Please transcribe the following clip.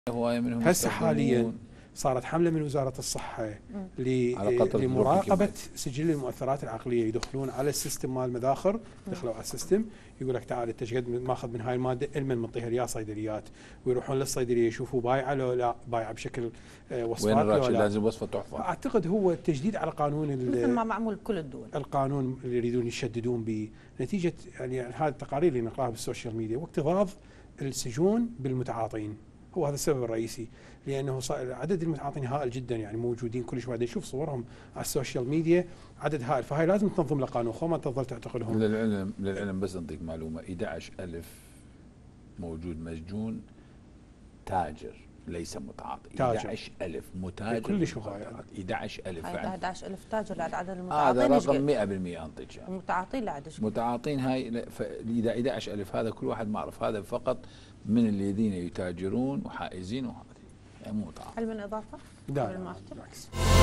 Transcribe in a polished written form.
هواية منهم هسه حاليا صارت حملة من وزارة الصحة لمراقبة سجل المؤثرات العقلية. يدخلون على السيستم مال المذاخر، دخلوا على السيستم يقول لك تعال انت قد ماخذ من هاي المادة، علما منطيها يا صيدليات، ويروحون للصيدلية يشوفوا بايعة لو لا، بايعة بشكل وصفات وين لو لا. لازم وصفة تحفظ. اعتقد هو التجديد على قانون مثل ما معمول بكل الدول، القانون اللي يريدون يشددون به نتيجة يعني هذه التقارير اللي نقراها بالسوشيال ميديا، واكتظاظ السجون بالمتعاطين. هو هذا السبب الرئيسي، لانه عدد المتعاطين هائل جدا، يعني موجودين كل شوي نشوف صورهم على السوشيال ميديا، عدد هائل، فهاي لازم تنظم له قانون، خو ما تظل تعتقلهم. للعلم بس انطيك معلومه، 11,000 موجود مسجون تاجر ليس متعاطي. 11,000 متاجر كلش هواي. 11,000 11,000 تاجر لعد عدد المتعاطين. هذا رقم 100% انطيك. المتعاطين لعد متعاطين هاي اذا 11,000 هذا كل واحد ما اعرف، هذا فقط من الذين يتاجرون وحائزين، وهذه يعني مو متعاطي. هل من اضافه؟ لا بالعكس.